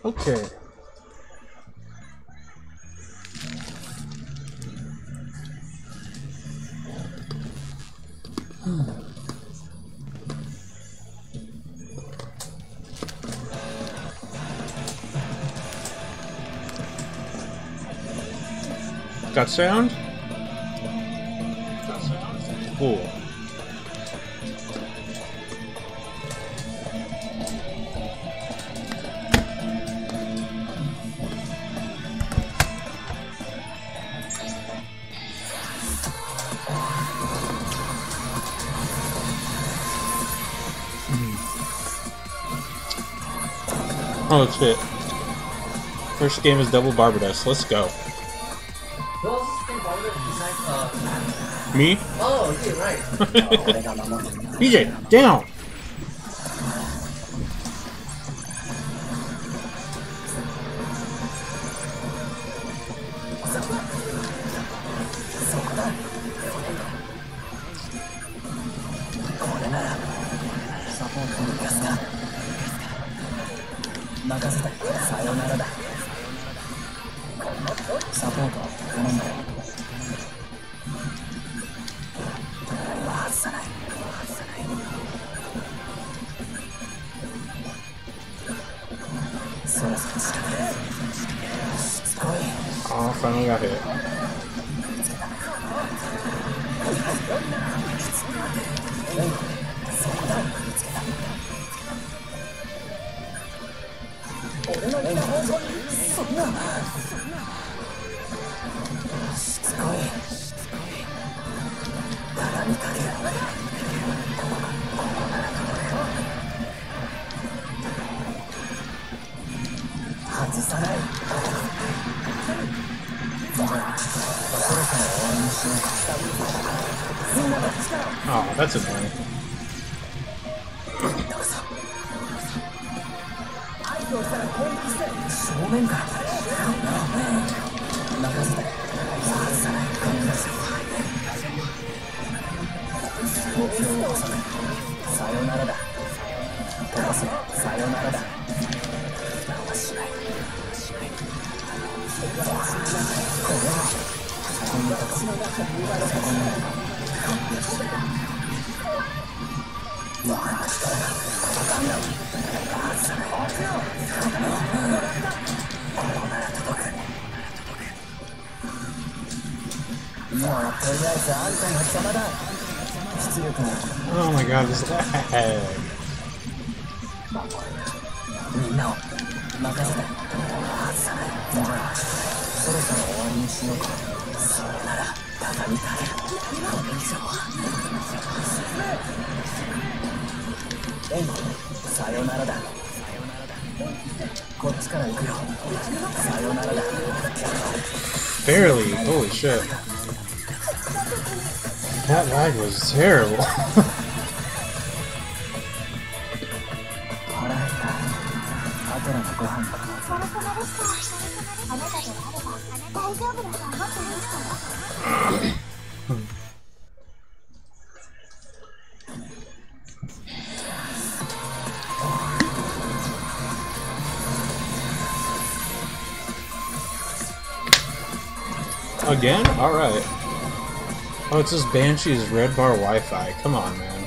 Okay. Got sound? Cool. Oh shit. First game is double Barbados. Let's go. Me? Oh, okay, right. BJ, down! Oh, finally got hit. Oh, that's annoying. Oh my god, this lag. Barely, holy shit. That lag was terrible. Again? Alright. Oh, it says Banshee's Red Bar Wi-Fi. Come on, man.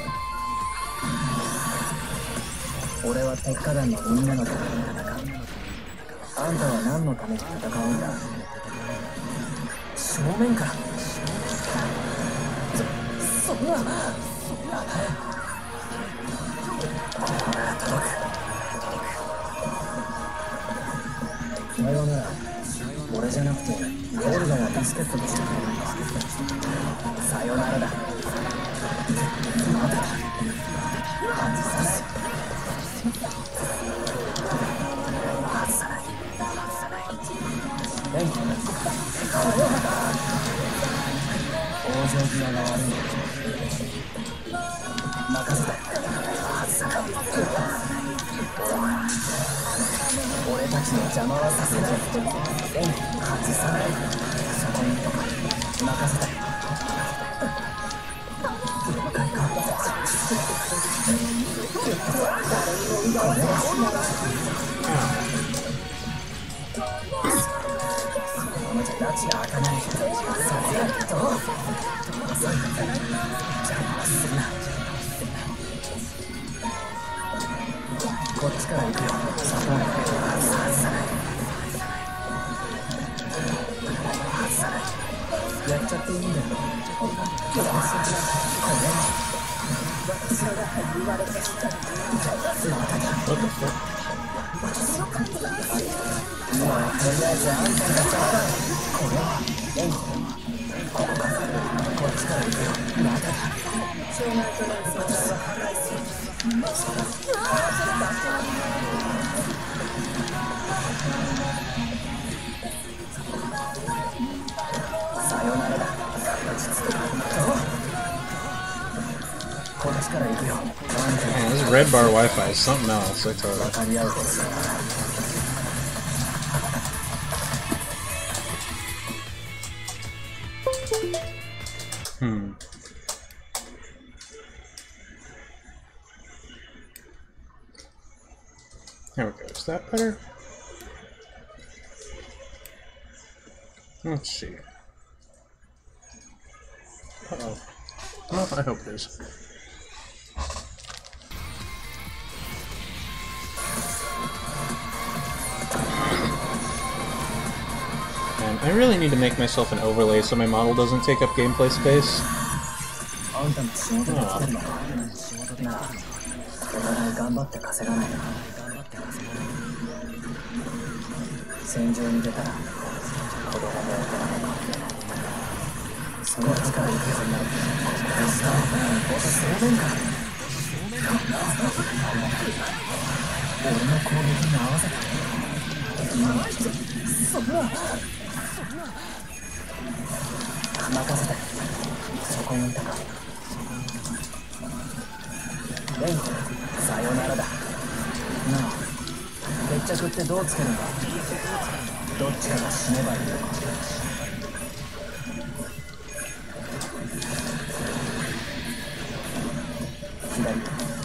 こっちから行くよ。サポート外さない。外さない。やっちゃっていいんだよ。これ私らが言われてきた。もうとりあえずあんたが邪魔だ。これはレンコ。ここか。こっちから行くよ。まただ。障害となる存在は破壊する。さよならだ。落ち着く。こっちから行くよ。 Man, this red bar Wi-Fi is something else, I tell you. 分かり合うことだ。 There we go. Is that better? Let's see. Uh-oh. Well, I hope it is. And I really need to make myself an overlay so my model doesn't take up gameplay space. あんたも仕事で来てるのか。なら、お互い頑張って稼がないと。戦場に出たら、子供も大人もその力いくようになる。ここでスタート、元正面か。俺の攻撃に合わせた。そんな。任せて。そこにいたか。レンコ、さよならだ。なあ、決着ってどうつけるんだ。どっちかが死ねばいいのか。左、どこを見て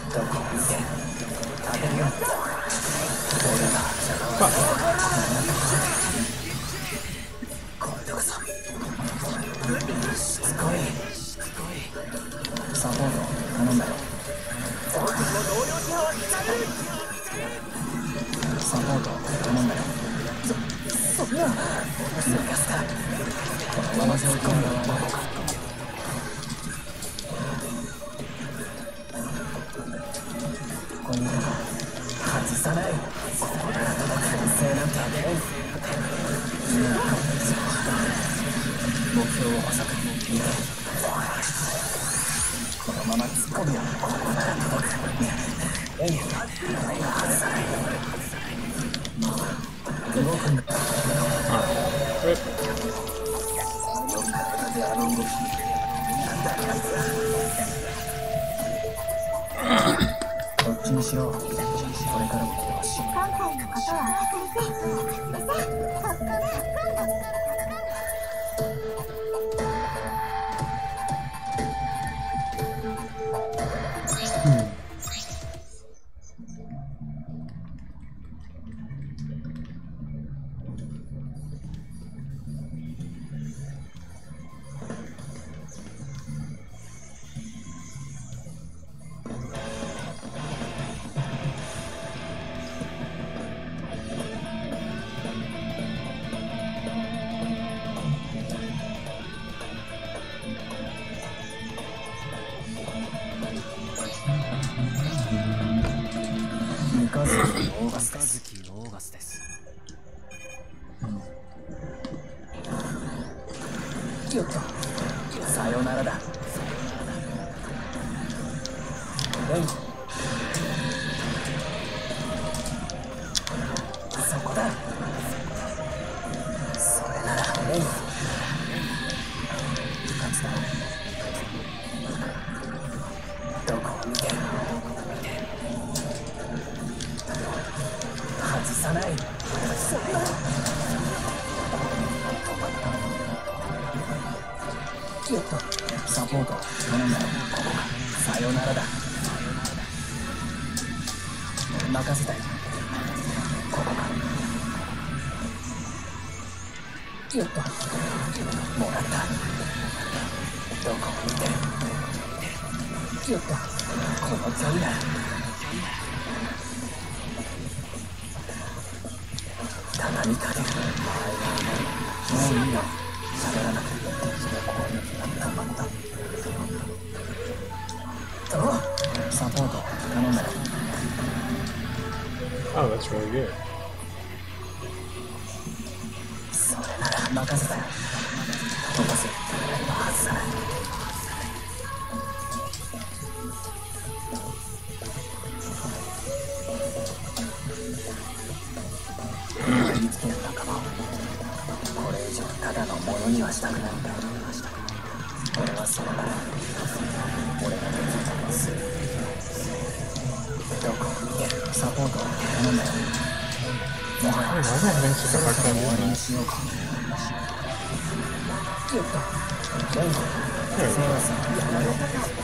当てるよ。俺が今度こそしつこい。サポート頼んだよ。サポート頼んだよ。そんな逃がすか。このまま突っ込むのはどこか。ここにいるか。外さない。ここなら届く。先制なんてあげない。目標を細く見て。このまま突っ込むよ。ここなら届く。外さない。動くんだ。どっちにしろ、これからも来てほしい。今回のことは忘れて。三日月オーガスです。よっと、さよならだ。レンコ、そこだ。それならレンコ、勝つだ。どこを見て外さない。そんな。よっと、サポート頼んだよ。ここか。さよならだ。任せたよ。ここか。よっと、もらった。 どこを見てる。よっと、この距離だ。棚に立てる。もういいよ。喋らなくていい。それはこういうの頑張った。どう？サポート頼んだよ。 Oh, that's really good. それなら任せたよ。飛ばせ。外さない。見つける仲間をこれ以上ただのものにはしたくないんだ。俺はそれなら俺ができることをする。どこを見てる。サポートを頼んだよ。もはや Why am I having such a hard time 終わ doing りに that? しようか。よっとレンコセイラさんやめろ。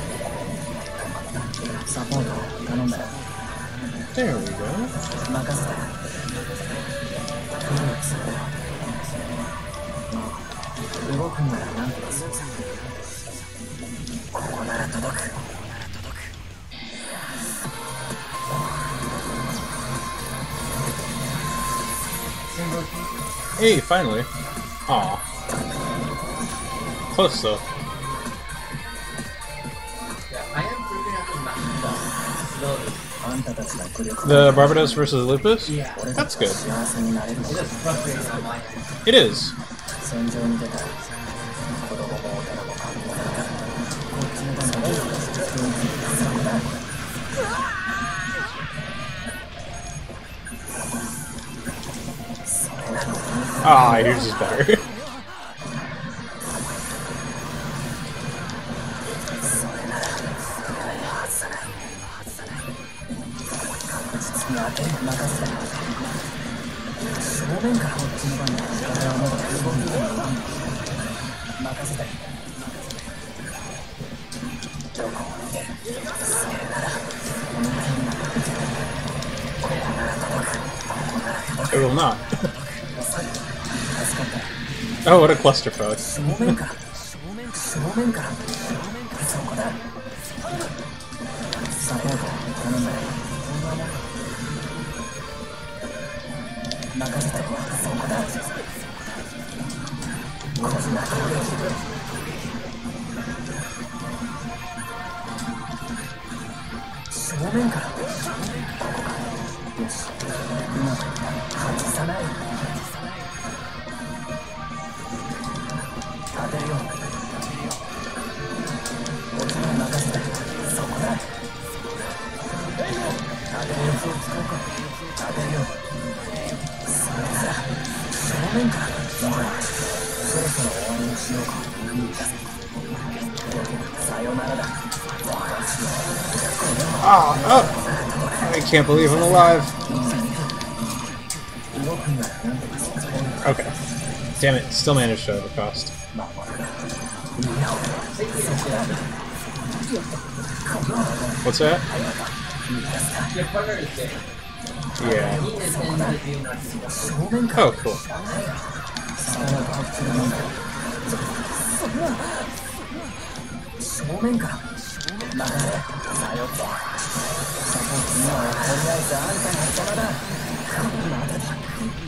サポートを頼んだよ。 There we go. 任せたよ。動くんなら何とかする。ここなら届く。 Hey, finally. Aw. Close though. The Barbados versus Lupus? That's good. It is. 戦場に出たら子供も大人も関係なかった。こっちの番だ。そうだ。それなのに Ah, yours is better. それなら外さない。確実に当てる。任せたよ。正面からこっちの番だ。俺はまだ動きがない。任せたよ。どこを見てる。それならこの辺にここなら届く。ここなら届く。 It will not. 助かった。 Oh, what a clusterfuck. 正面から正面からそこだ。サポート頼んだよ。任せたよ。そこだ。こんな攻撃正面からここか。よし今外さない。当てるよ。こっちに任せたよ。そこだ。当てるよ。当てるよ。それさ正面からもはやそろそろ終わりにしようか。さよならだ。私は Ah, oh! I can't believe I'm alive. 動くんなら何とかする。 Okay. Damn it, still managed to overcost. 守る。みんなをそこだ。 What's that? Yeah. 正面から Oh, cool. さらなくこっちのもんだよ。正面から任せさよってサポート今はとりあえずあんたの邪魔だ。まだだ。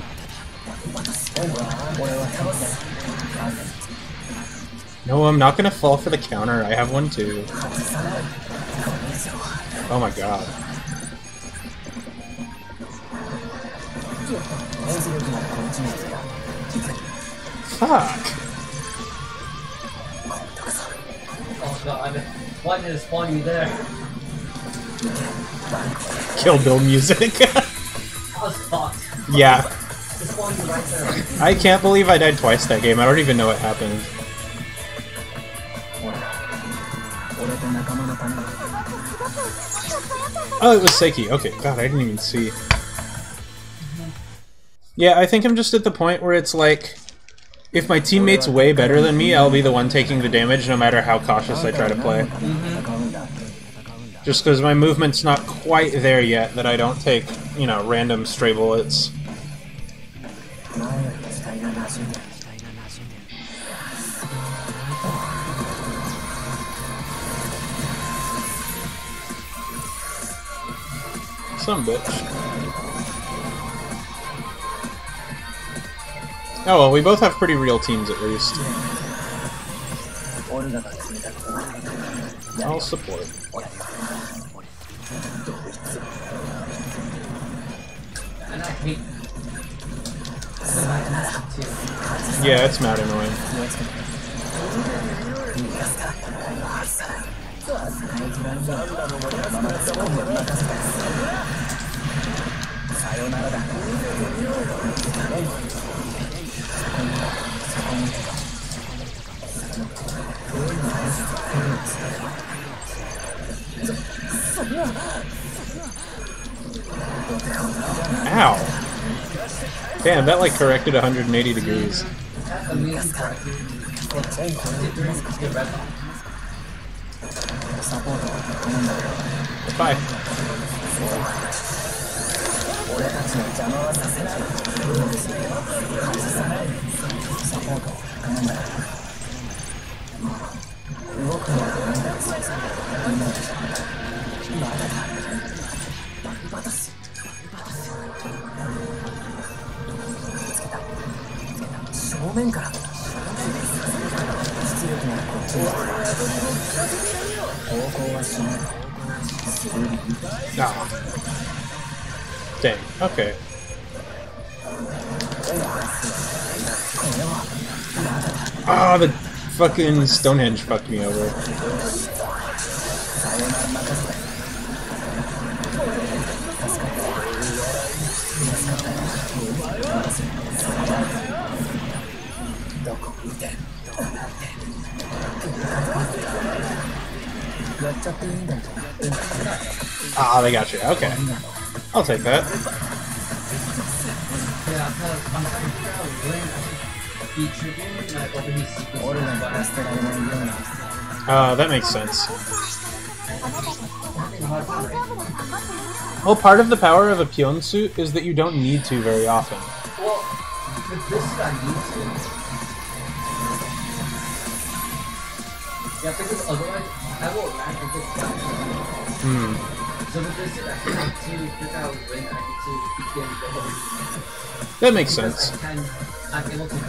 俺は倒す。あんた No, I'm not gonna fall for the counter. I have one too. 外さない。これ以上は Oh my god. 演出力ならこっちについた。行く。 Fuck. Oh god, why did it spawn you there? Kill Bill music. I was fucked. Yeah. It spawned you right there. I can't believe I died twice that game. I don't even know what happened. 俺と仲間のために Oh, it was Seiki. Okay, god, I didn't even see. Yeah, I think I'm just at the point where it's like, if my teammate's way better than me, I'll be the one taking the damage no matter how cautious I try to play. Just because my movement's not quite there yet that I don't take, you know, random stray bullets. 前より期待が馴染んでる。 Some bitch. Oh well, we both have pretty real teams at least. I'll support. And I hate Yeah, it's mad annoying. Ow! Damn, that like corrected 180 degrees. Bye. Ah. Dang, okay. Ah, the fucking Stonehenge fucked me over. Ah, they got you. Okay. I'll take that. That makes sense. Well, part of the power of a Pion suit is that you don't need to very often. Well, with this I need to. Yeah, because otherwise I will lag and get down. So with this I have to figure out when I need to begin going. That makes sense. I'm able to do it.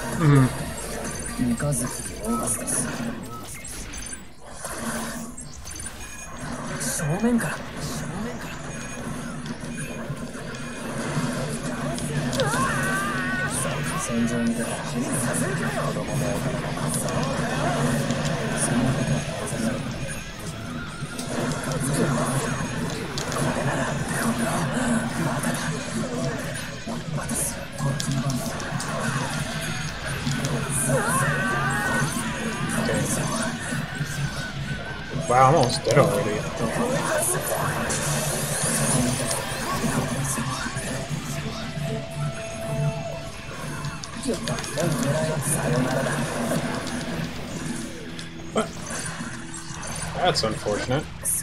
Wow, I'm almost dead already. What? That's unfortunate.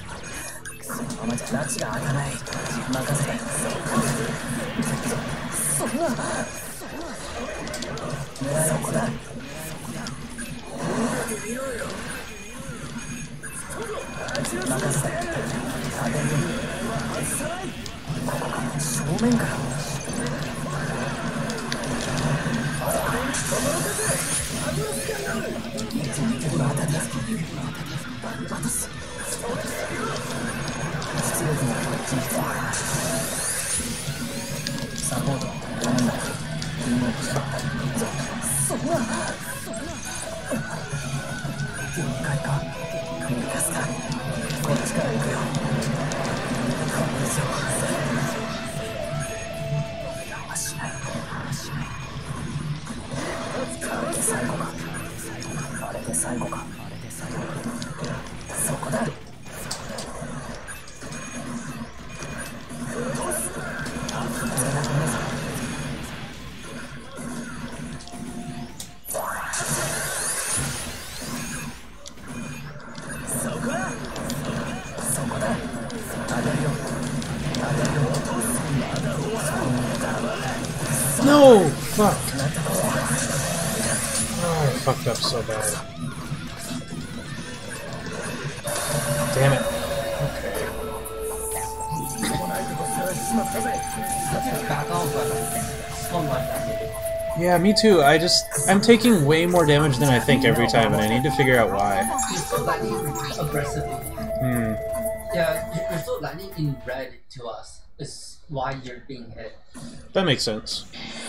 No! Fuck. Oh, I fucked up so bad. Damn it. Okay. back off so much damage. Yeah, me too. I'm taking way more damage than I think every time, and I need to figure out why. You're still landing aggressively. Hmm. Yeah, you're still landing in red to us. Is why you're being hit. That makes sense.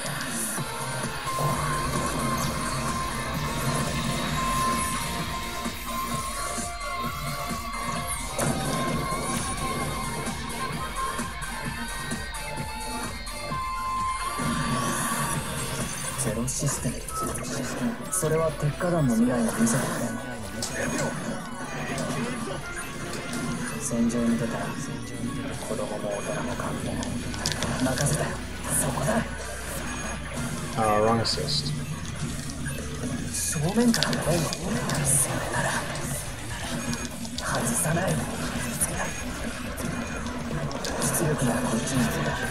Zero system. それは鉄火団の未来を見せてくれ。戦場に出たら子供も大人も関係ない。任せたよ。そこだ。 Wrong assist. 正面からそれなら外さない。出力ならこっちに来た。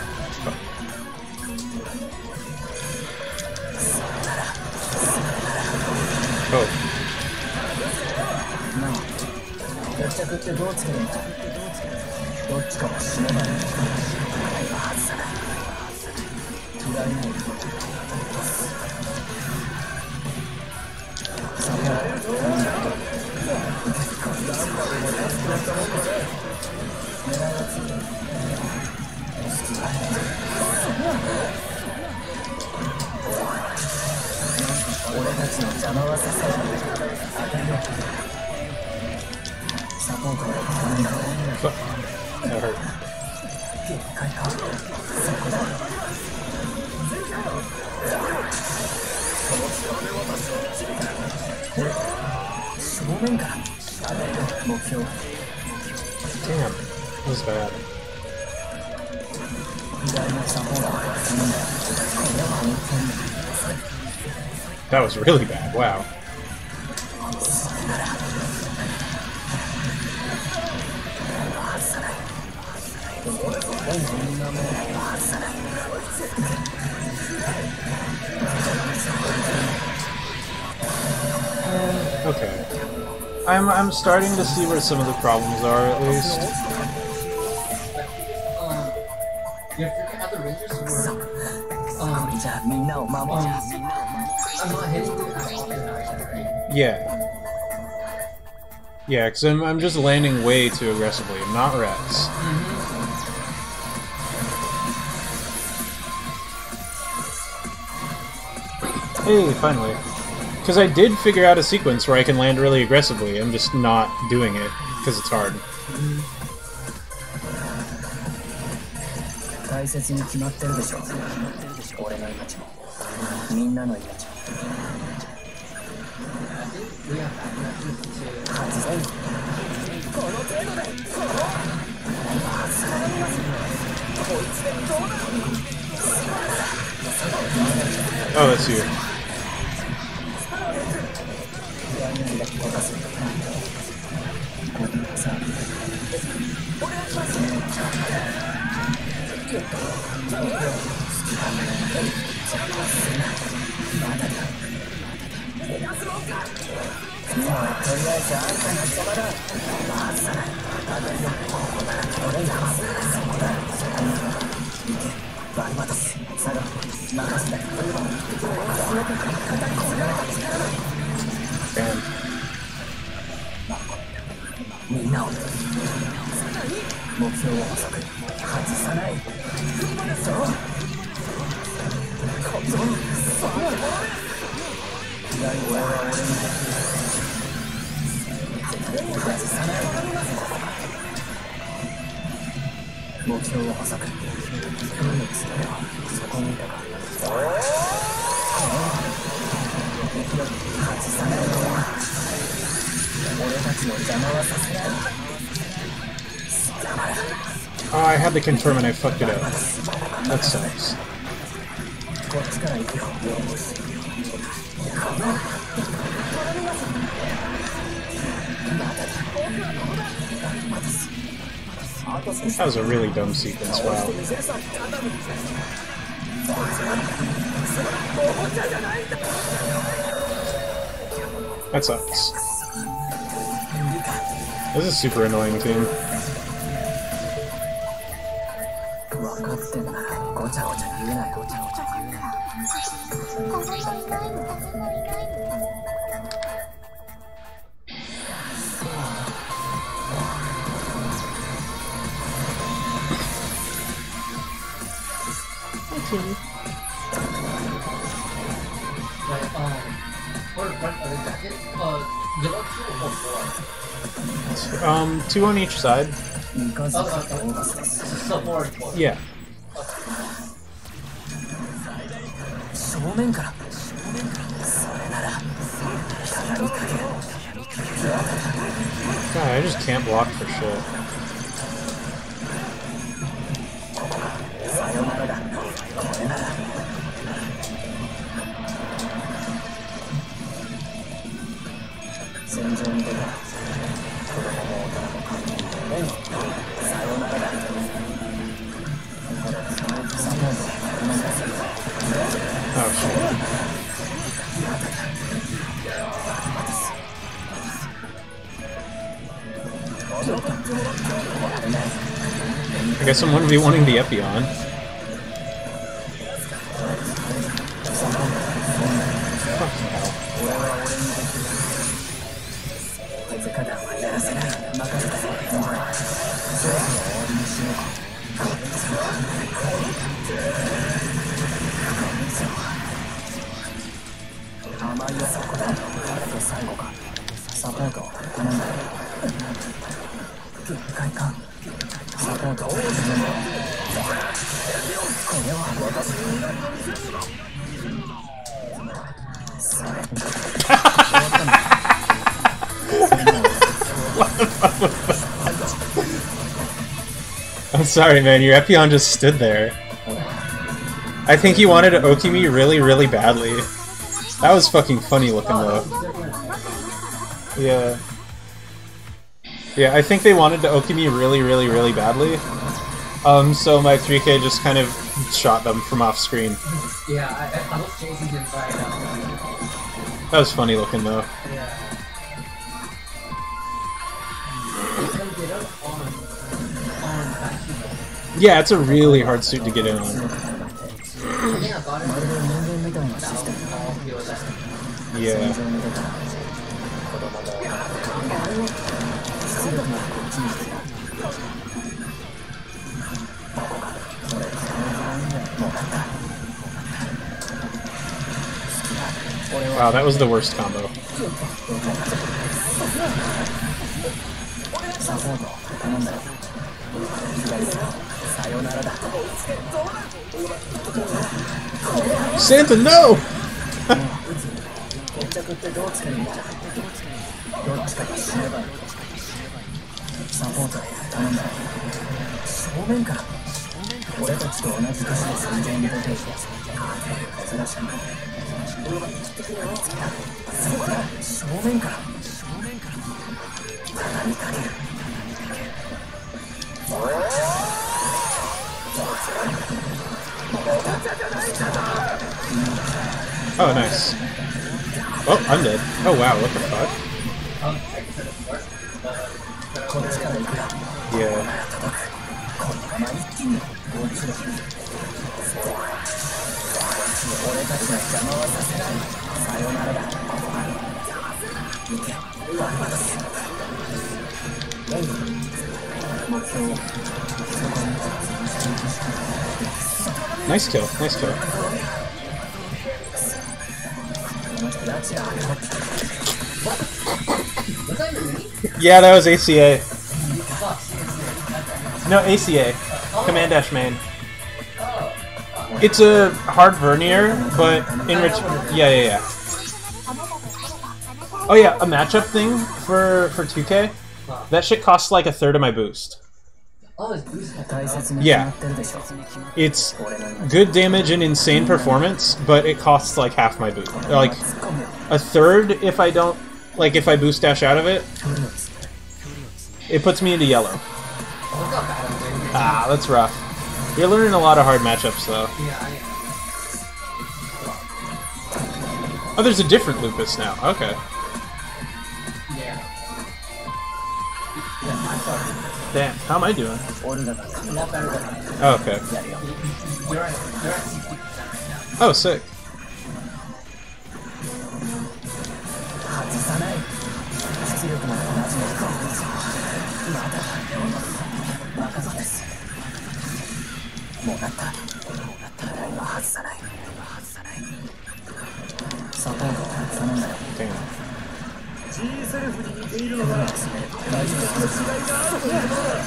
Oh. なあ、決着ってどうつけるんだ。どっちかは死ねばいい。外さない。嫌いない。逆らえるとなんだ。狙いはついてる。好きだ。俺たちの邪魔はさせない。当たりよ。サポートが頼んだ。 That hurt. 限界か。そこだ。正面から当たりよ。目標。 Damn, that was bad. 左のサポートが頼んだ。これは本当に。 That was really bad. Wow. Okay. I'm starting to see where some of the problems are, at least. Your freaking other rangers were. I'm not hitting you at all tonight, right? Yeah. Yeah, because I'm just landing way too aggressively. I'm not res. Hey, finally. Because I did figure out a sequence where I can land really aggressively. I'm just not doing it, because it's hard. 大切に決まってるでしょ。俺の命もみんなの命も。この程度で。 Oh, that's you. Damn. みんなを目標を遅く外さない。そう。目標を細く。フェニックスとではそこにいたか。外さない。俺たちの邪魔はさせない。 Oh, I had to confirm and I fucked it up. That sucks. こっちから行くよ。 That was a really dumb sequence, wow. That sucks. This is a super annoying team. ちゃごちゃ言うなよ。ごちゃごちゃ言うなよ。 誰もいない誰もいない Two on each side. 三日月とオーガスタス。 Yeah. 正面から。それなら畳みかける。 God, I just can't block for shit. さよならだ。これなら。戦場に出たら子供も大人も関係ない。さよならだ。サポートお願いする。 Oh shit. I guess someone would be wanting the Epion. 手塚団はやらせない。任せたぞ。そろそろ終わりにしよう。甘いよそこだ。これで最後か。サポート頼んだ。限界か。サポートこれは私それ終わったんだ。 I'm sorry, man. Your Epion just stood there. I think he wanted to Oki me really, really badly. That was fucking funny looking, though. Yeah. Yeah, I think they wanted to Oki me really, really, really badly. So my 3K just kind of shot them from off screen. Yeah, I was chasing him by That was funny looking, though. yeah. Yeah, it's a really hard suit to get in on. まるで人間みたいなシステムだ。 Yeah. 戦場に出たら子供もあれは失礼だな。こっちに来てる。それもらった。 Wow, that was the worst combo. サポート頼んだよ。左さよならだ。 Santa, no! 決着ってどうつけるんだ。どっちかが死ねばいい。サポート頼んだよ。正面から。俺たちと同じ年で戦場に出ていて珍しくない。正面から畳みかける。 Oh, nice. Oh, I'm dead. Oh, wow, what the fuck? Yeah. 俺たちの邪魔はさせない。さよならだ。行け。目標をそこに。 Nice kill, nice kill. Yeah, that was ACA. No, ACA. Command Dash Main. It's a hard vernier, but in return... Yeah. Oh yeah, a matchup thing for 2K? That shit costs like a third of my boost. Yeah. It's good damage and insane performance, but it costs like half my boost. Like, a third if I don't... Like, if I boost dash out of it, it puts me into yellow. Ah, that's rough. You're learning a lot of hard matchups, though. Oh, there's a different Lupus now. Okay. Damn, how am I doing? Oh, okay. You're at 60% right now. Oh, sick. 外さない。出力も同じのか。まだだ。任せです。もうなった。ただいま外さない。サポート頼んだよ。 Damn. G セルフに似ているのが大事な違いがあるということだ。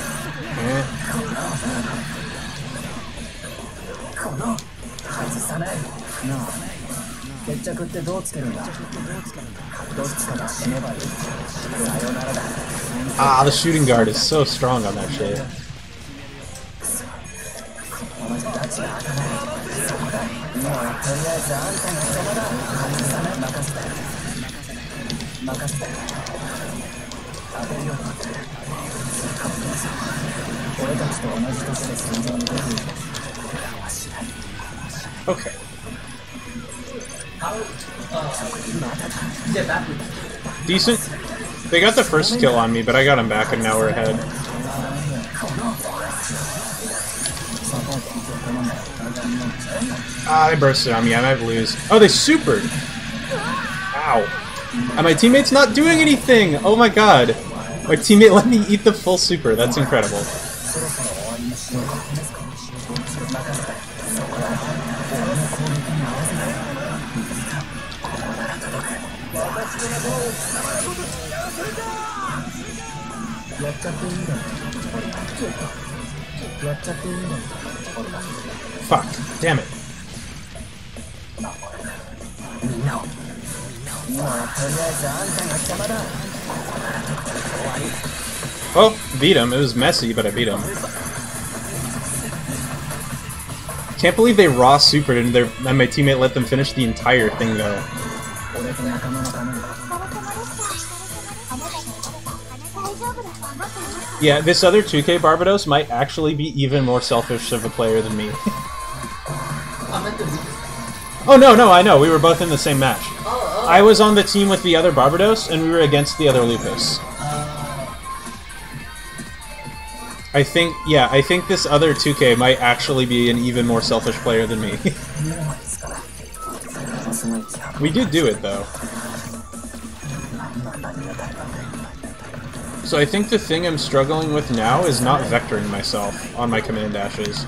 この外さない。なあ、決着ってどうつけるんだ。どっちかが死ねばいい。さよならだ。 Ah, the shooting guard is so strong on that shit. この人たちが開かない。そこだ。今はとりあえずあんたが邪魔だ。外さない。任せたよ。任せたよ。当てるよ。俺たちと同じ年で戦場に出ている。はしない。 Okay. Get back with Decent. They got the first kill on me, but I got him back and now we're ahead. Ah, they bursted on me. I might lose. Oh, they supered! Ow. And my teammate's not doing anything! Oh my god. My teammate let me eat the full super. That's incredible. Fuck. Damn it. Oh, beat him. It was messy, but I beat him. Can't believe they raw supered and my teammate let them finish the entire thing though. Yeah, this other 2K Barbados might actually be even more selfish of a player than me. Oh no, I know. We were both in the same match. I was on the team with the other Barbados, and we were against the other Lupus. I think this other 2K might actually be an even more selfish player than me. We did do it, though. So I think the thing I'm struggling with now is not vectoring myself on my command dashes.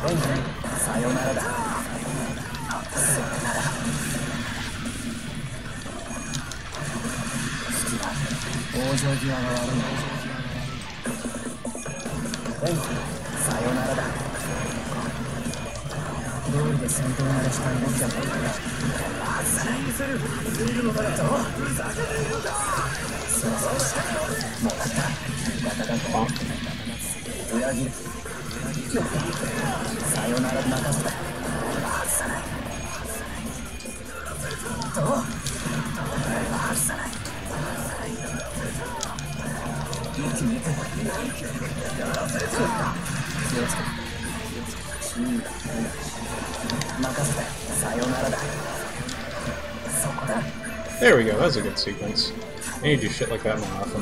There we go, that was a good sequence. I need to do shit like that more often.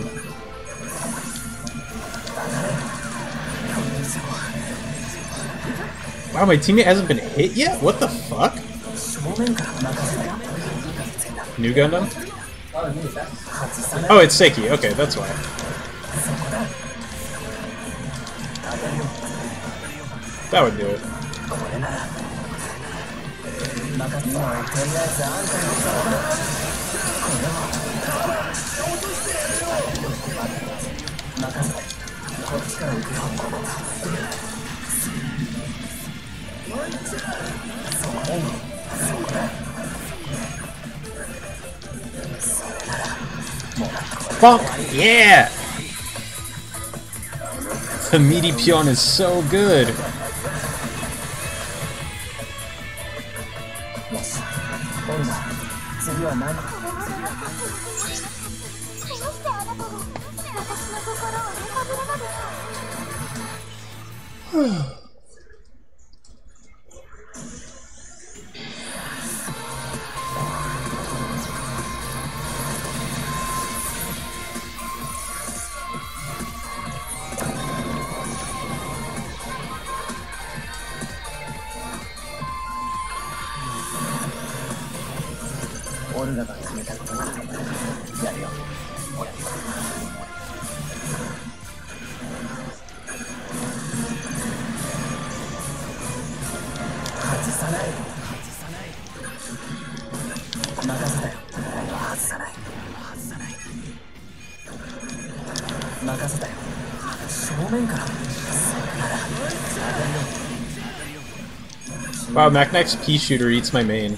Wow, my teammate hasn't been hit yet? What the fuck? New Gundam? Oh, it's Seiki. Okay, that's why. That would do it. Bonk! Yeah! The meaty Pion is so good! オルガが決めたことだ。やるよ。外さない。任せたよ。外さない。任せたよ。正面から。 Wow, Macnex's pea shooter eats my main.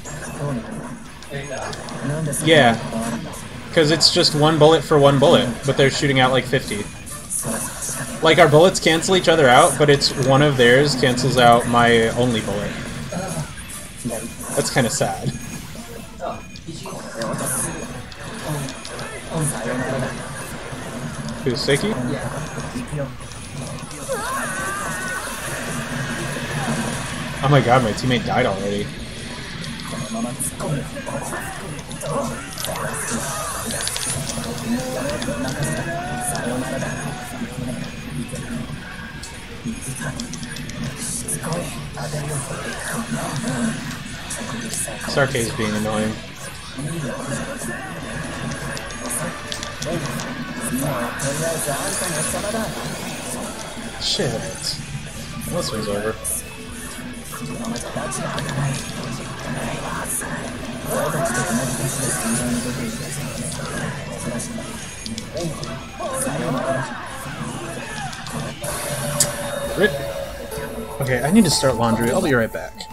なんでそんな Yeah, ことあるんだ。 because it's just one bullet for one bullet, but they're shooting out like 50. そらそら仕掛け Like, our bullets cancel each other out, but it's one of theirs cancels out my only bullet. 左。 That's kind of sad. これを渡す。さよならだ。 Who's Seki? 行くよ。 Oh my god, my teammate died already. このまま突っ込むよ。任せた。さよならだ。行くか。しつこい。当てるよ。直撃さえ Sarke's being annoying. もうとりあえずあんたの様だ。 Shit. This one's over. このままじゃダチが開かない。外さない。俺たちと同じ年で戦場に出ているやつなんで珍しくない。さよならだ。 Rip. Okay, I need to start laundry. I'll be right back.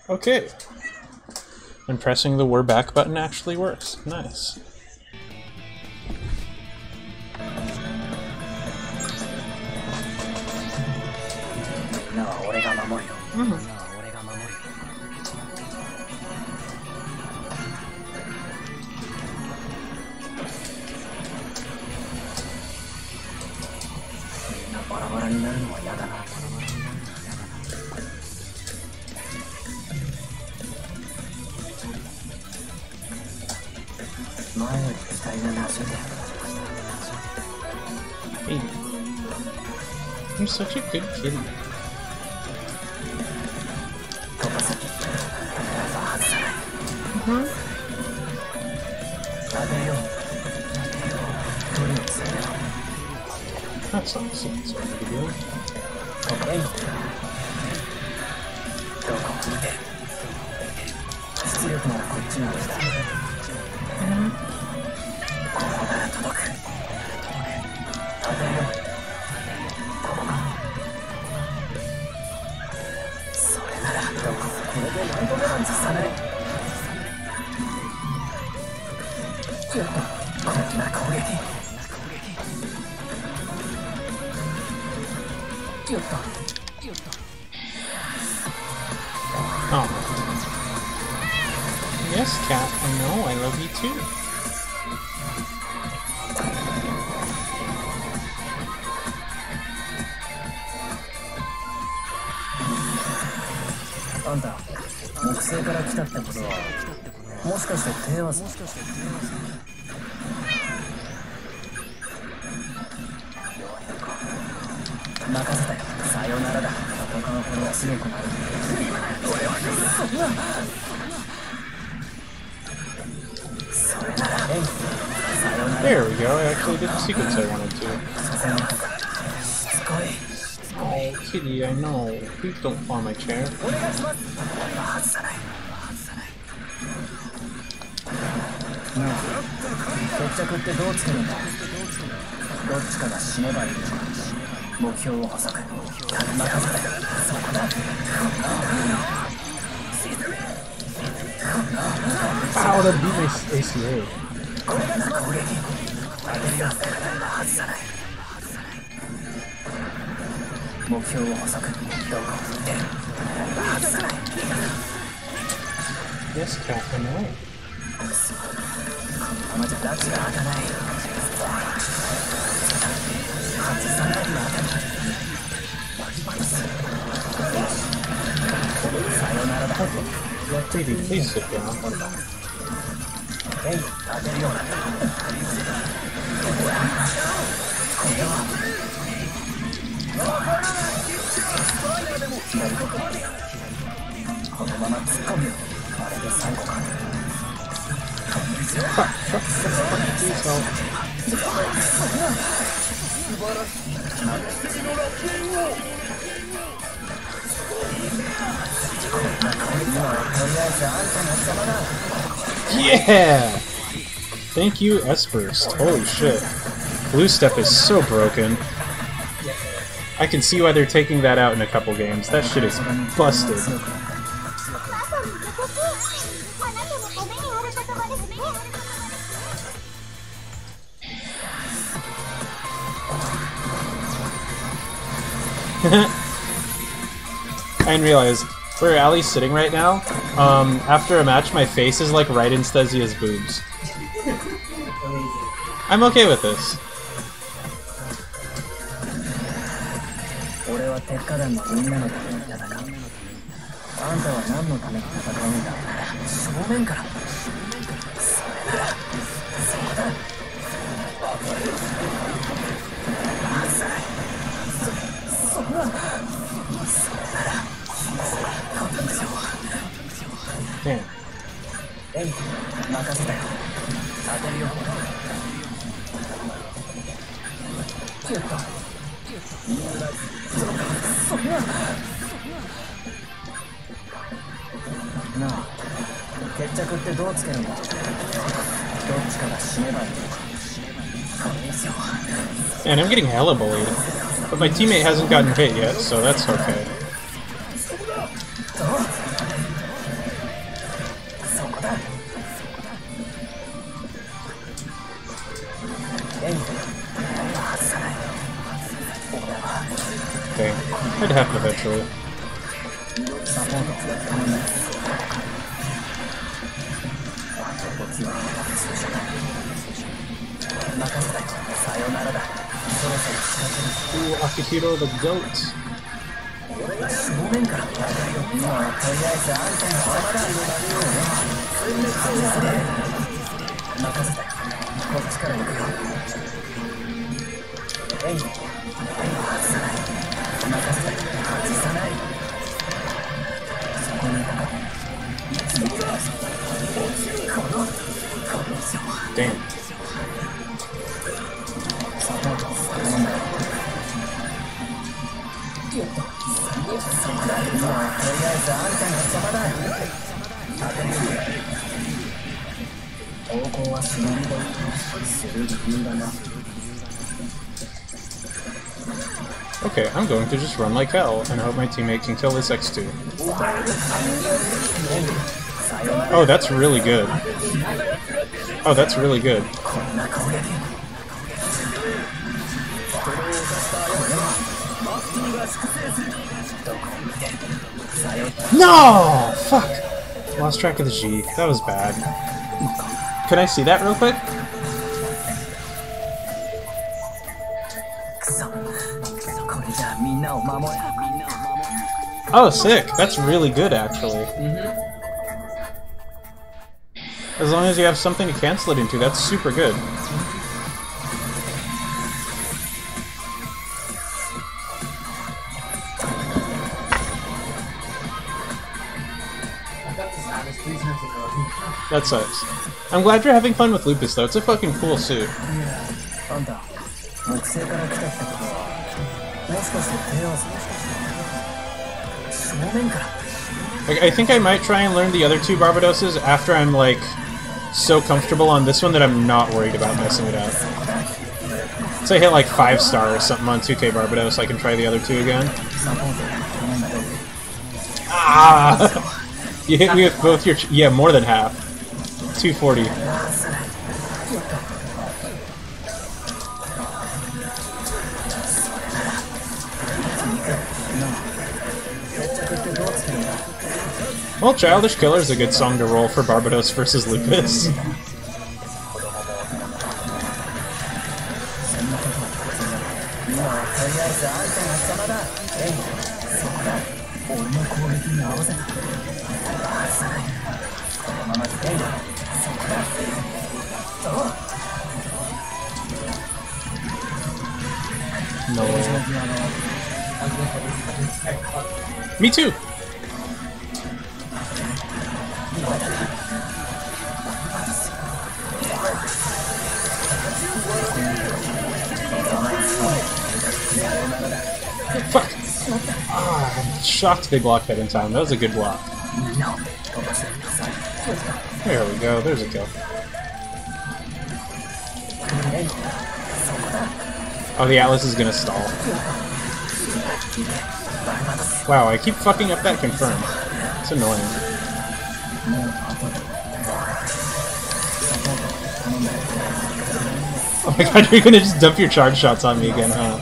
Okay. And pressing the "we're back" button actually works. Nice. Hey. You're such a good kitty. That's not something so pretty good. Oh. Yes, cat, I know, I love you too. Anta, 木星から来たってことは、もしかして手合わせ？任せたよ。さよならだ。戦う方が強くなる。 There we go, I actually did the sequence I wanted to. Oh, kitty, I know. Please don't fall on my chair. 決着ってどうつけるんだ？どっちかが死ねばいいのか。目標を細く。任せたよ。そこだ。 Ow, that beat my ACA. これが攻撃。当てるよ。外さない。目標を細く。どこを見てる。外さない。 Yes, cat, I know. このままじゃダチが開かない。外さないの当たり。さよならだ。 Baby, please sit down. 当てるような。このまま突っ込むよ。あれで最後か。 Yeah! Thank you, S-Burst. Holy shit. Blue Step is so broken. I can see why they're taking that out in a couple games. That shit is busted. I didn't realize where Ali's sitting right now. After a match, my face is like right in Stesia's boobs. I'm okay with this. 俺は鉄火団のみんなのために戦う。あんたは何のために戦うんだ。正面から。それなら、そうだ。そんな。 Damn. 任せたよ。当てるよ。キュッと。そんな。なあ、決着ってどうつけるんだ？どっちかが死ねばいいのか。これ以上。 And I'm getting hella bullied. But my teammate hasn't gotten hit yet, so that's okay. Okay, I'd happen eventually. サポート頼んだよ。こっちは通常だ。任せたよ。さよならだ。そろそろ仕掛ける。 Ooh, Akihiro the goat. 俺が正面から今はとりあえずあんたの邪魔だ。任せたよ。こっちから行くよ。エイ外さない。任せたよ。外さない。そこにいたか。そうだ。この人は Damn. サポート頼んだよ。そうだ。今はとりあえずあんたの邪魔だ。当てるよ。方向は忍びでする理由だな。 Okay, I'm going to just run like hell and hope my teammate can kill this X2. Oh, that's really good. Oh, that's really good. No! Fuck! Lost track of the G. That was bad. Can I see that real quick? Oh, sick! That's really good, actually. As long as you have something to cancel it into, that's super good. That sucks. I'm glad you're having fun with Lupus, though. It's a fucking cool suit. Like, I think I might try and learn the other two Barbadoses after I'm, like, so comfortable on this one that I'm not worried about messing it up. So I hit, like, 5-star or something on 2K Barbados, I can try the other two again. Ah! You hit me with both your... yeah, more than half. 240. Well, Childish Killer is a good song to roll for Barbados versus Lupus. No. Me too. Fuck! Ah, I'm shocked they blocked that in time. That was a good block. There we go. There's a kill. Oh, the Atlas is gonna stall. Wow, I keep fucking up that confirm. It's annoying. Oh my god, you're gonna just dump your charge shots on me again, huh?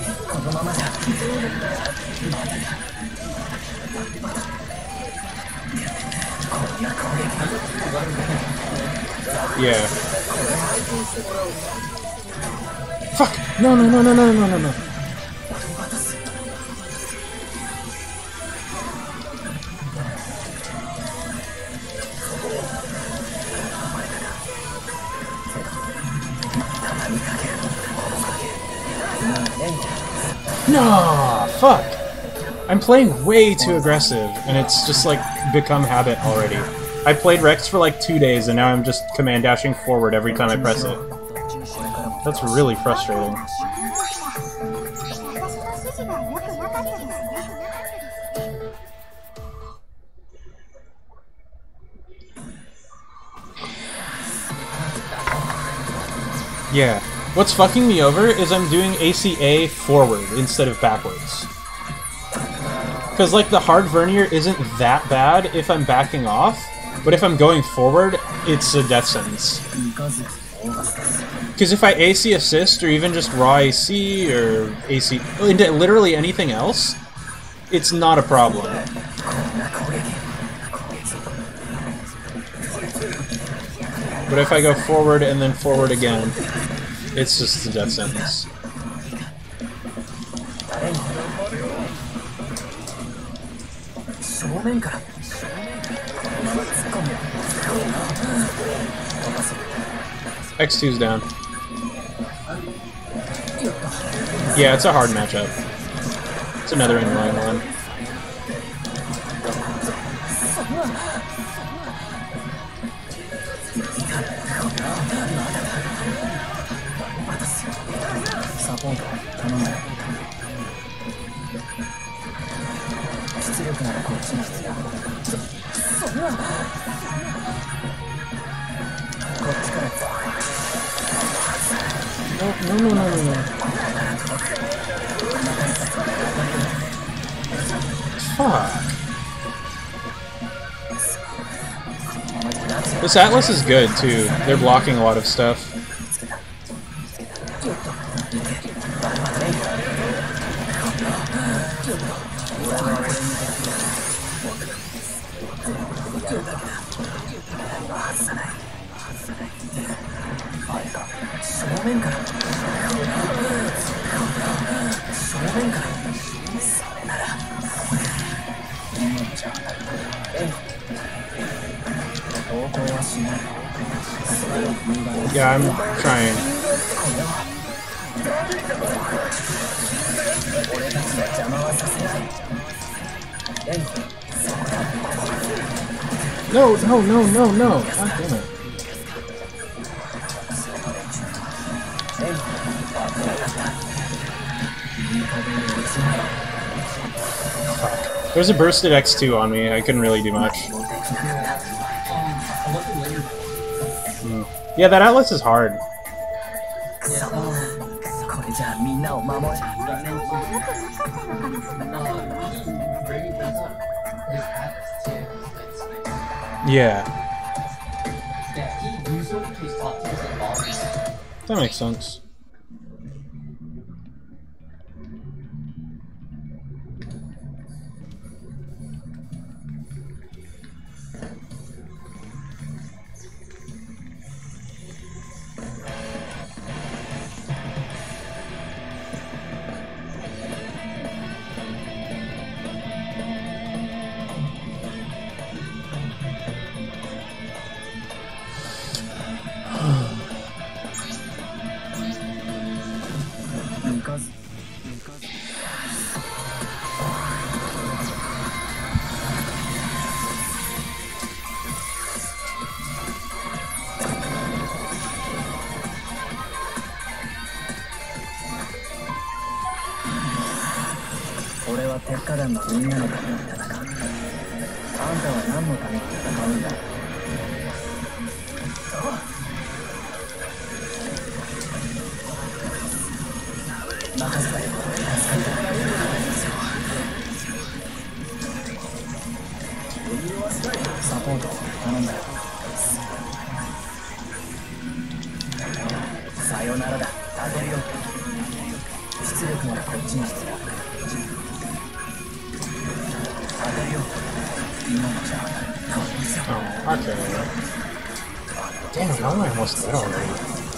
Yeah. Fuck! No, no, no, no, no, no, no, no. No, fuck. I'm playing way too aggressive, and it's just like become habit already. I played Rex for like 2 days, and now I'm just command dashing forward every time I press it. That's really frustrating. Yeah. What's fucking me over is I'm doing ACA forward instead of backwards. Because, like, the hard vernier isn't that bad if I'm backing off, but if I'm going forward, it's a death sentence. Because if I AC assist, or even just raw AC, or AC, into literally anything else, it's not a problem. But if I go forward and then forward again, it's just a death sentence. X2's down. Yeah, it's a hard matchup. It's another annoying one. No. Fuck. This Atlas is good, too. They're blocking a lot of stuff. Yeah, I'm trying. No. God damn it. Fuck. There's a bursted X2 on me. I couldn't really do much. Yeah, that Atlas is hard. Yeah. That makes sense. Damn, how am I almost dead already?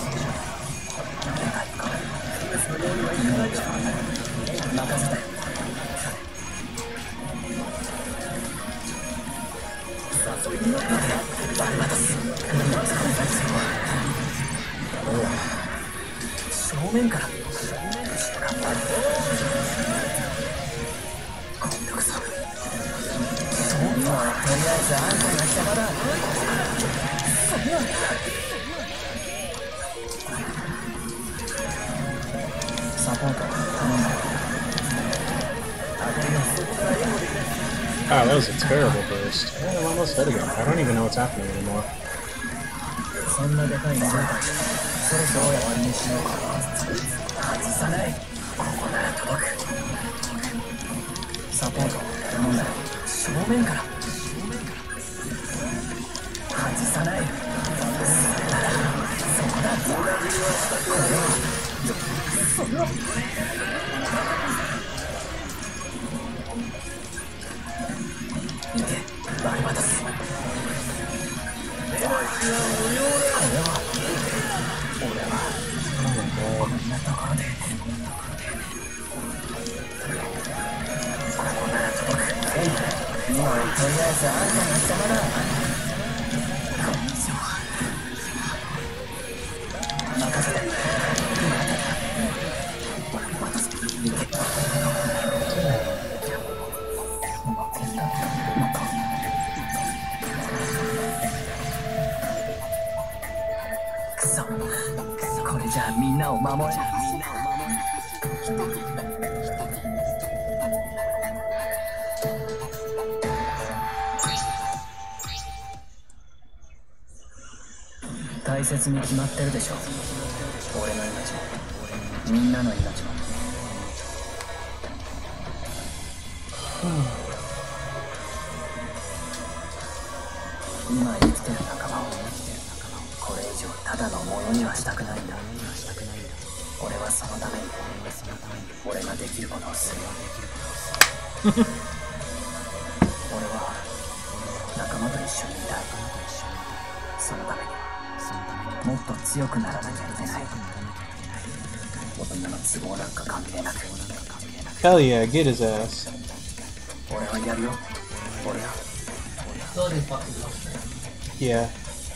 Wow, that was a terrible burst. I'm almost dead again. I don't even know what's happening anymore. バルバトス。こんなところでここなら届く。今はとりあえずあんたの貴様だ。こんにちは。任せて。行け。くそ、これじゃあみんなを守れない。大切に決まってるでしょ。俺の命もみんなの命も。今生きてる仲間をこれ以上ただのものにはしたくないんだ。俺はそのために俺ができることをする。俺は仲間と一緒にいたい。そのためにもっと強くならなきゃいけない。大人の都合なんか関係なく。 Hell yeah, get his ass. 俺はやるよ。俺は。 そうです、パクリ。 Yeah.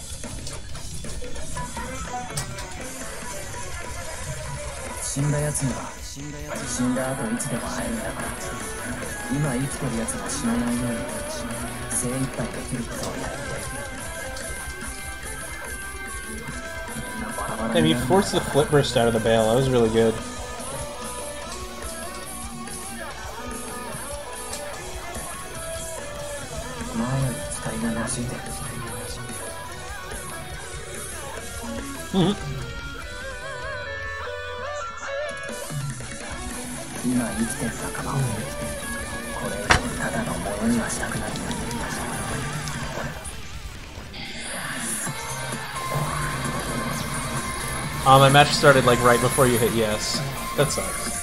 死んだ奴には死んだ後いつでも会えるんだから、今生きてる奴が死なないように精一杯できることをやって。 Damn, you forced the flip burst out of the bail. That was really good. 前より機体が馴染んでる。今生きてる仲間をこれ以上ただのものにはしたくないんだ。 My match started like right before you hit yes. That sucks.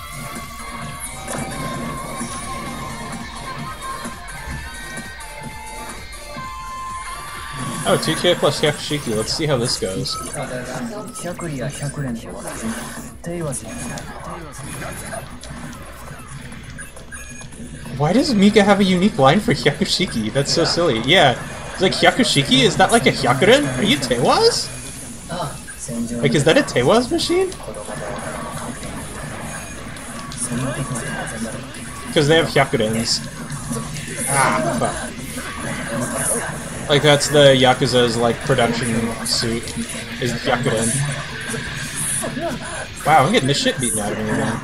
Oh, 2K plus Yakushiki. Let's see how this goes. 百里や百連と同じ手言わずに来たい。 Why does Mika have a unique line for Hyakushiki? That's so silly. Yeah. It's like Hyakushiki? Is that like a Hyakuren? Are you Teiwaz? Like, is that a Teiwaz machine? Because they have Hyakurens. Ah, fuck. Like, that's the Yakuza's, like, production suit, is Hyakuren. Wow, I'm getting the shit beaten out of me again.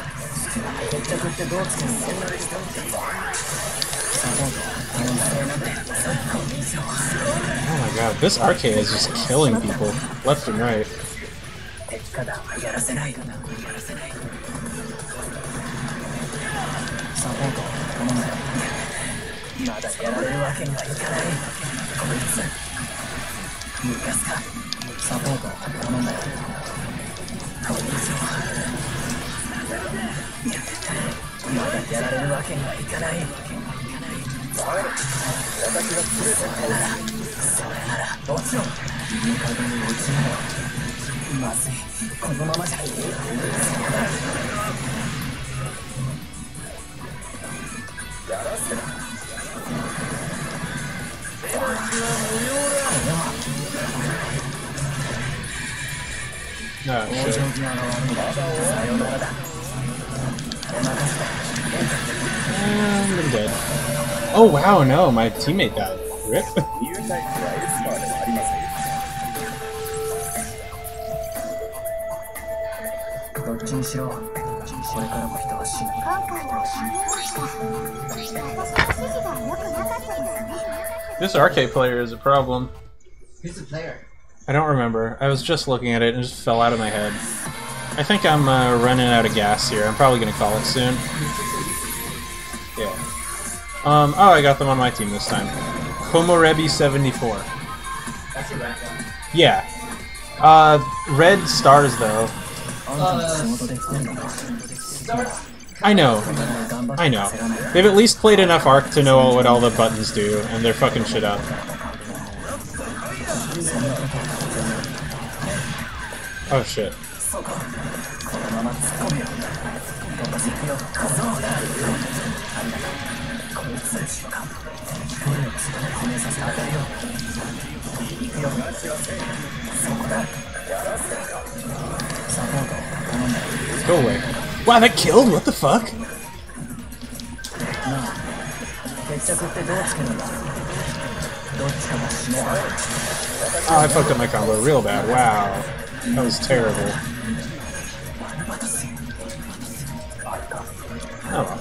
Oh my god, this RK is just killing people, left and right. Oh, shit. And I'm dead. Oh wow, no, my teammate died. Rip. This RK player is a problem. Who's the player? I don't remember. I was just looking at it and it just fell out of my head. I think I'm running out of gas here. I'm probably gonna call it soon. Yeah. Oh, I got them on my team this time. Komorebi74. That's your background. Yeah. Red stars though. I know. I know. They've at least played enough Arc to know what all the buttons do, and they're fucking shit up. Oh shit. Go away. Wow, that killed? What the fuck? Oh, I fucked up my combo real bad. Wow. That was terrible. Oh well.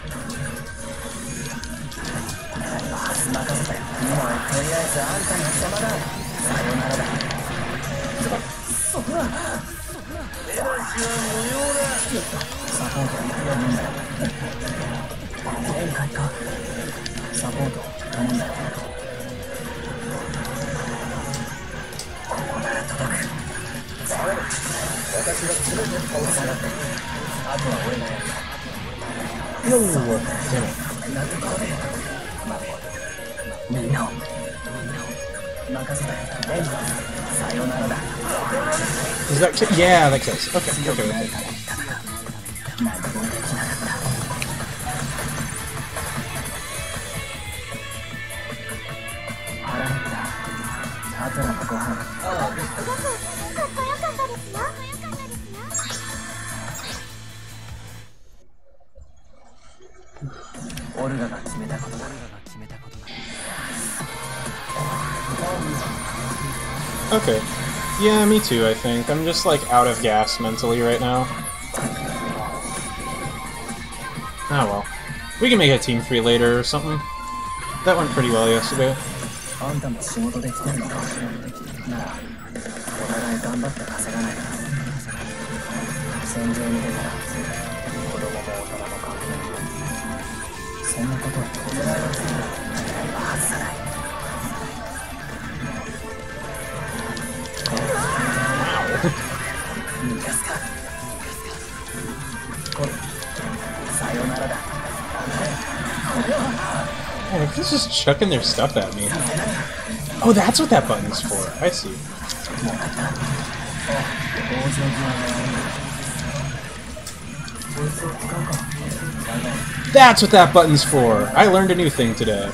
No! Damn it. Does that kill? Yeah, that kills. Okay, okay, okay. Okay. Yeah, me too, I think. I'm just, like, out of gas mentally right now. Oh well. We can make a team 3 later or something. That went pretty well yesterday. Oh, they're just chucking their stuff at me. Oh, that's what that button's for. I see. That's what that button's for! I learned a new thing today.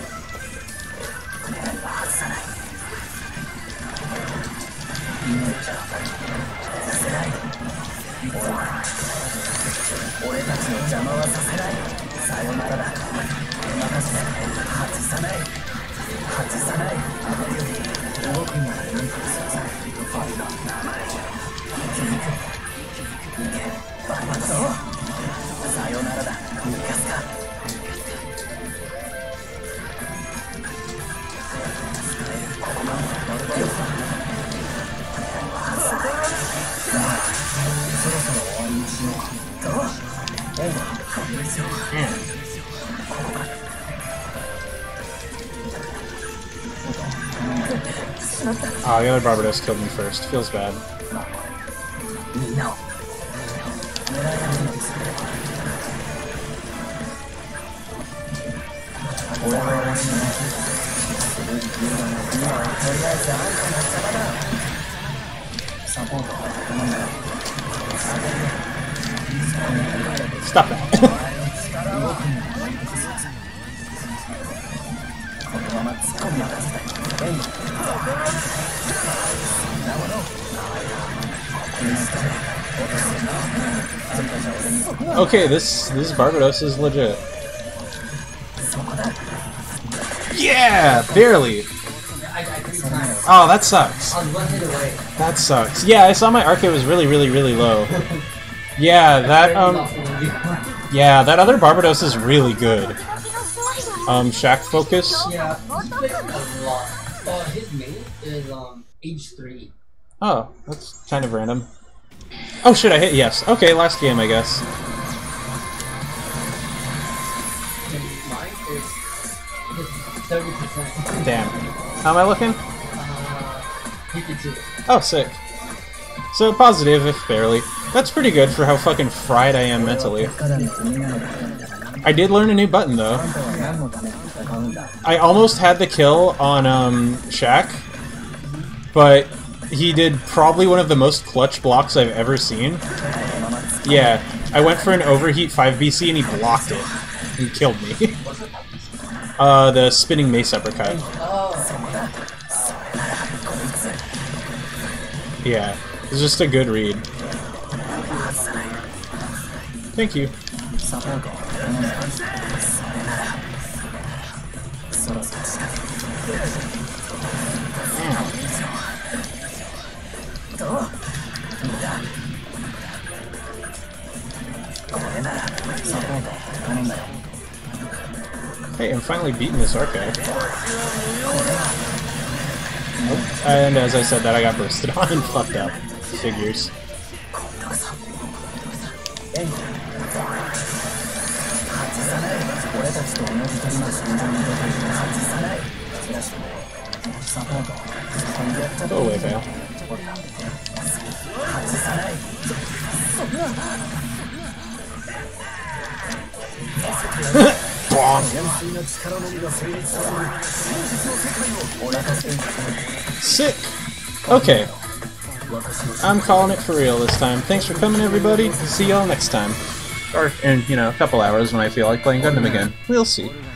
Oh, the other Barbados killed me first. Feels bad. Stop that. Okay, this Barbados is legit. Yeah, barely. Oh, that sucks. That sucks. Yeah, I saw my arcade was really low. Yeah, that yeah, that other Barbados is really good. Shack Focus. Yeah, he's played a lot. His main is age 3. Oh, that's kind of random. Oh shit, I hit yes. Okay, last game, I guess. Mine is 30%. Damn. How am I looking? 52. Oh, sick. So positive, if barely. That's pretty good for how fucking fried I am mentally. ただの鬼なのだ。 I did learn a new button though. あんたは何のために戦うんだ。 I almost had the kill on Shaq, but he did probably one of the most clutch blocks I've ever seen. Yeah, I went for an overheat 5BC and he blocked it. He killed me. The spinning mace uppercut. Yeah, it's just a good read. Thank you. サポートを頼んだ。それならそろそろしなきゃ。どう？だ。これならサポートを頼んだよ。 Hey, I'm finally beating this archive. Nope. And as I said that, I got bursted on and fucked up. Figures. 俺たちと同じ鳥の心臓に出ている外さない。そらしてサポートそんでやっちゃって Go away, Vale. 外さない。そんな Sick! Okay. I'm calling it for real this time. Thanks for coming, everybody. See y'all next time. Or in, you know, a couple hours when I feel like playing Gundam again. We'll see.